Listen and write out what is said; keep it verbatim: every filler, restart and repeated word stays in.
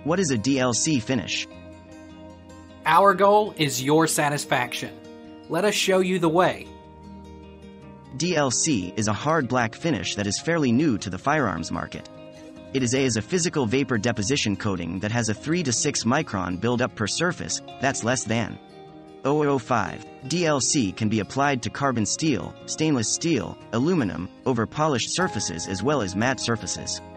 What is a D L C finish? Our goal is your satisfaction. Let us show you the way. D L C is a hard black finish that is fairly new to the firearms market. It is a is a physical vapor deposition coating that has a three to six micron buildup per surface, that's less than zero point zero five. D L C can be applied to carbon steel, stainless steel, aluminum, over polished surfaces as well as matte surfaces.